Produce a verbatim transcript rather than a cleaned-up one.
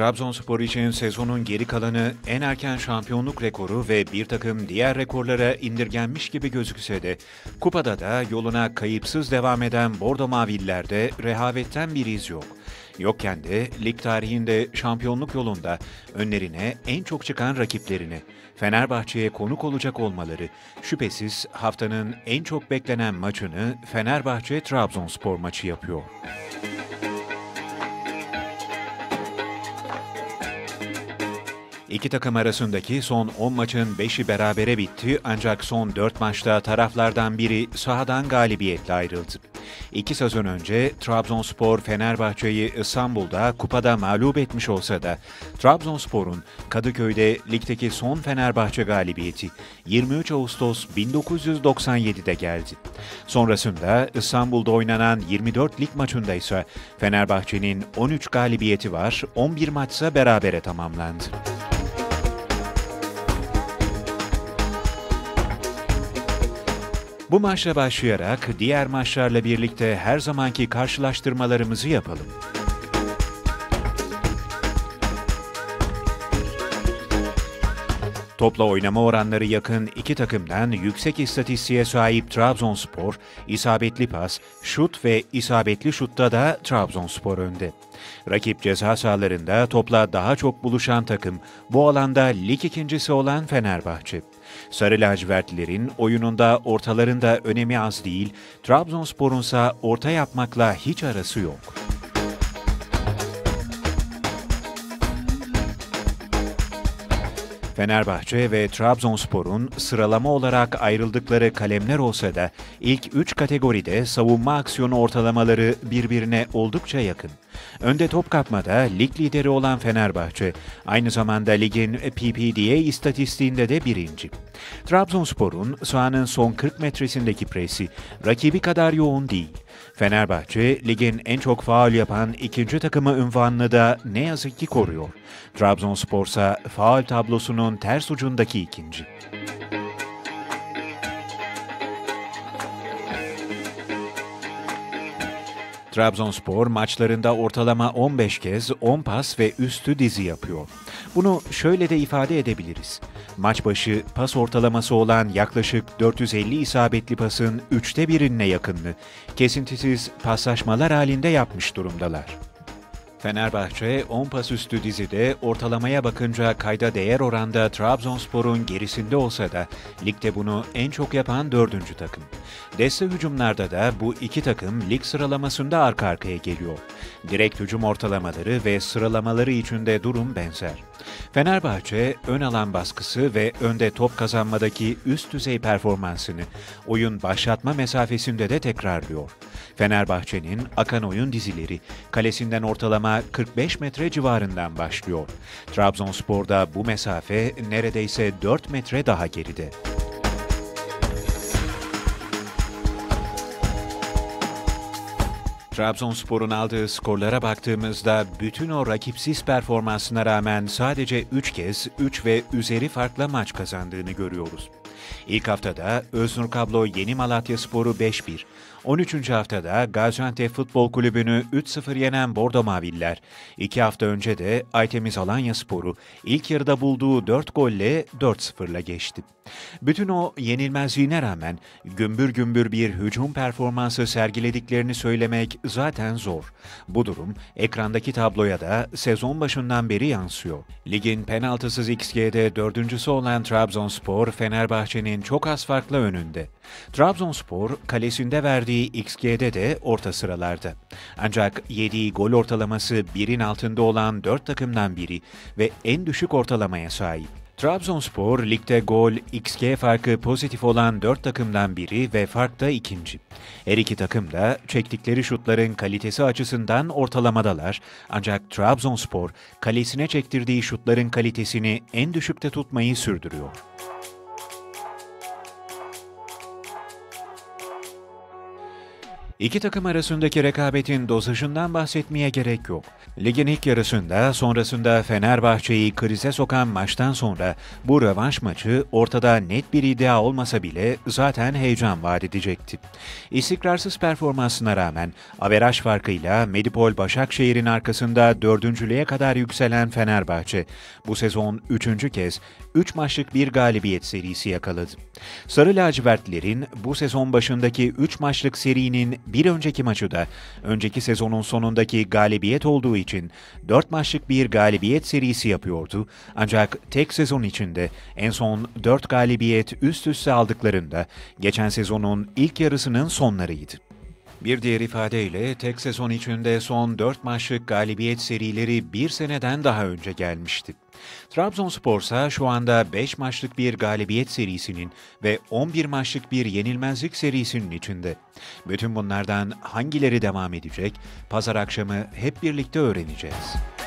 Trabzonspor için sezonun geri kalanı en erken şampiyonluk rekoru ve bir takım diğer rekorlara indirgenmiş gibi gözükse de kupada da yoluna kayıpsız devam eden Bordo Mavililer'de rehavetten bir iz yok. Yokken de lig tarihinde şampiyonluk yolunda önlerine en çok çıkan rakiplerini, Fenerbahçe'ye konuk olacak olmaları şüphesiz haftanın en çok beklenen maçını Fenerbahçe-Trabzonspor maçı yapıyor. İki takım arasındaki son on maçın beşi berabere bitti ancak son dört maçta taraflardan biri sahadan galibiyetle ayrıldı. İki sezon önce Trabzonspor Fenerbahçe'yi İstanbul'da kupada mağlup etmiş olsa da Trabzonspor'un Kadıköy'de ligdeki son Fenerbahçe galibiyeti yirmi üç Ağustos bin dokuz yüz doksan yedi'de geldi. Sonrasında İstanbul'da oynanan yirmi dört lig maçında ise Fenerbahçe'nin on üç galibiyeti var, on bir maçsa berabere tamamlandı. Bu maçla başlayarak diğer maçlarla birlikte her zamanki karşılaştırmalarımızı yapalım. Topla oynama oranları yakın iki takımdan yüksek istatistiğe sahip Trabzonspor, isabetli pas, şut ve isabetli şutta da Trabzonspor önde. Rakip ceza sahalarında topla daha çok buluşan takım, bu alanda lig ikincisi olan Fenerbahçe. Sarı lacivertlilerin oyununda ortalarında önemi az değil, Trabzonspor'unsa orta yapmakla hiç arası yok. Fenerbahçe ve Trabzonspor'un sıralama olarak ayrıldıkları kalemler olsa da ilk üç kategoride savunma aksiyonu ortalamaları birbirine oldukça yakın. Önde top kapmada lig lideri olan Fenerbahçe, aynı zamanda ligin P P D A istatistiğinde de birinci. Trabzonspor'un sahanın son kırk metresindeki presi rakibi kadar yoğun değil. Fenerbahçe, ligin en çok faul yapan ikinci takımı unvanını da ne yazık ki koruyor. Trabzonspor ise faul tablosunun ters ucundaki ikinci. Trabzonspor maçlarında ortalama on beş kez on pas ve üstü dizi yapıyor. Bunu şöyle de ifade edebiliriz. Maç başı pas ortalaması olan yaklaşık dört yüz elli isabetli pasın üçte birine yakınını kesintisiz paslaşmalar halinde yapmış durumdalar. Fenerbahçe on pas üstü dizide ortalamaya bakınca kayda değer oranda Trabzonspor'un gerisinde olsa da ligde bunu en çok yapan dördüncü takım. Deste hücumlarda da bu iki takım lig sıralamasında arka arkaya geliyor. Direkt hücum ortalamaları ve sıralamaları içinde durum benzer. Fenerbahçe ön alan baskısı ve önde top kazanmadaki üst düzey performansını oyun başlatma mesafesinde de tekrarlıyor. Fenerbahçe'nin akan oyun dizileri kalesinden ortalama kırk beş metre civarından başlıyor. Trabzonspor'da bu mesafe neredeyse dört metre daha geride. Trabzonspor'un aldığı skorlara baktığımızda bütün o rakipsiz performansına rağmen sadece üç kez üç ve üzeri farkla maç kazandığını görüyoruz. İlk haftada Öznur Kablo Yeni Malatyaspor'u beş bir, on üçüncü haftada Gaziantep Futbol Kulübü'nü üç sıfır yenen Bordo Mavililer, iki hafta önce de Aytemiz Alanyaspor'u ilk yarıda bulduğu dört golle dört sıfırla geçti. Bütün o yenilmezliğine rağmen gümbür gümbür bir hücum performansı sergilediklerini söylemek zaten zor. Bu durum ekrandaki tabloya da sezon başından beri yansıyor. Ligin penaltısız X G'de dördüncüsü olan Trabzonspor, Fenerbahçe'nin çok az farkla önünde. Trabzonspor kalesinde verdiği X G'de de orta sıralarda. Ancak yediği gol ortalaması birin altında olan dört takımdan biri ve en düşük ortalamaya sahip. Trabzonspor, ligde gol, X G farkı pozitif olan dört takımdan biri ve farkta ikinci. Her iki takım da çektikleri şutların kalitesi açısından ortalamadalar. Ancak Trabzonspor, kalesine çektirdiği şutların kalitesini en düşükte tutmayı sürdürüyor. İki takım arasındaki rekabetin dozajından bahsetmeye gerek yok. Ligin ilk yarısında, sonrasında Fenerbahçe'yi krize sokan maçtan sonra bu rövanş maçı ortada net bir iddia olmasa bile zaten heyecan vaat edecekti. İstikrarsız performansına rağmen averaj farkıyla Medipol Başakşehir'in arkasında dördüncülüğe kadar yükselen Fenerbahçe bu sezon üçüncü kez üç maçlık bir galibiyet serisi yakaladı. Sarı lacivertlerin bu sezon başındaki üç maçlık serinin bir önceki maçı da önceki sezonun sonundaki galibiyet olduğu için dört maçlık bir galibiyet serisi yapıyordu. Ancak tek sezon içinde en son dört galibiyet üst üste aldıklarında geçen sezonun ilk yarısının sonlarıydı. Bir diğer ifadeyle tek sezon içinde son dört maçlık galibiyet serileri bir seneden daha önce gelmişti. Trabzonspor ise şu anda beş maçlık bir galibiyet serisinin ve on bir maçlık bir yenilmezlik serisinin içinde. Bütün bunlardan hangileri devam edecek? Pazar akşamı hep birlikte öğreneceğiz.